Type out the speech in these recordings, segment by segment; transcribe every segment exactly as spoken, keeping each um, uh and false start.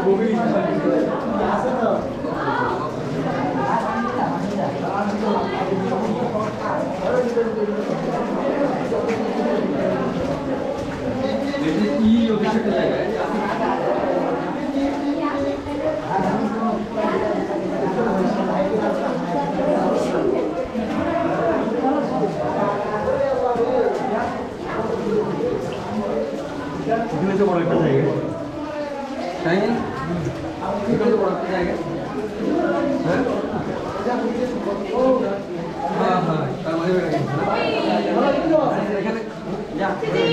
এখানে তো বড় একটা জায়গা তাই না এখানে তো বড় একটা জায়গা হ্যাঁ হ্যাঁ হ্যাঁ তার মানে এখানে যা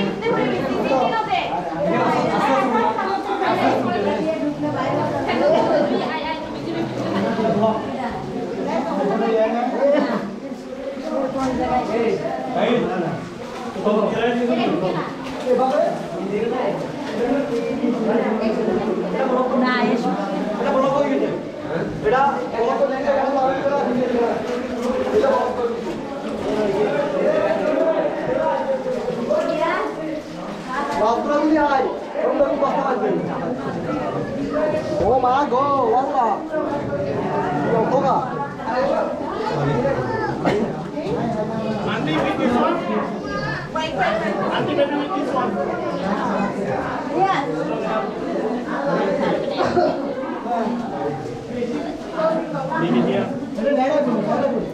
না এসো এটা বড় করে গেছে এটা বড় করে গেছে এটা বড় করে এটা বড় করে বাবরালি আই তোমরা কি কথা বলবে ও মা গো ওয়াল্লাহ ওগা Andy, with this one? wait wait wait Andy, maybe with this one? yes Maybe here. এটা নেড়া দিন নেড়া দিন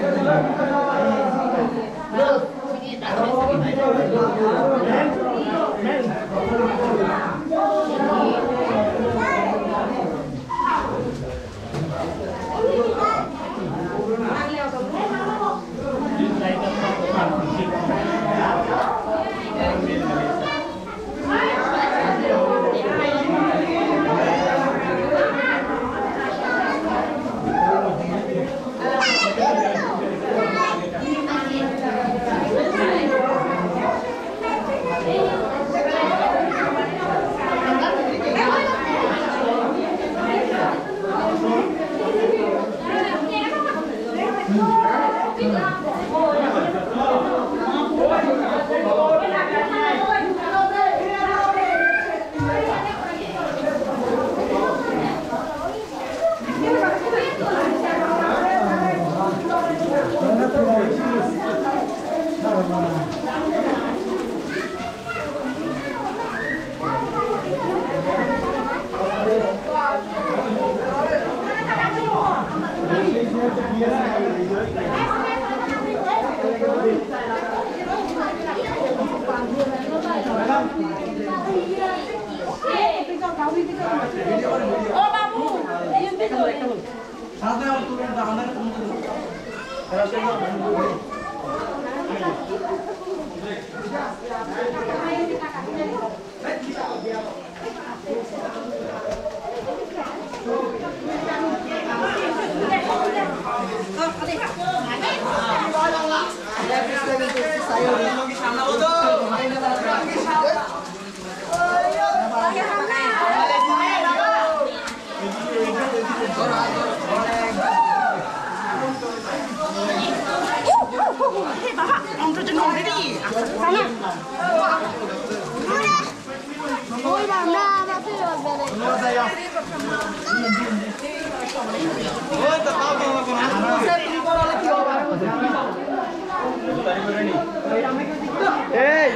ও বাবু এই ভিতরে সাথে আর তুমি দাঁড়ানোর কোন ওই না না মাথা হবে ওই তো তাও তো কোন তুমি বড় হলে কি হবে এই